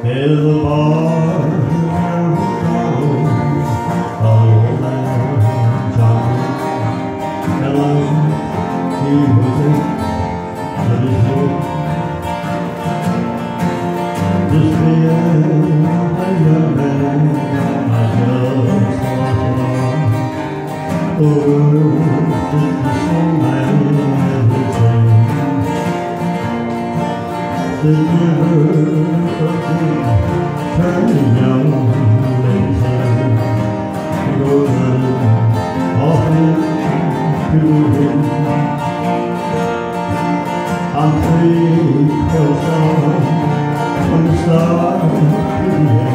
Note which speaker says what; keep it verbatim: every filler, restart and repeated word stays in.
Speaker 1: There's a bar around the old man John. Hello, he was in the hill. Just being a young man, I just walked along. The world is the same man every day. The river of the turning young ladies' hair goes off into the wind. I'm three close on from the start to the end.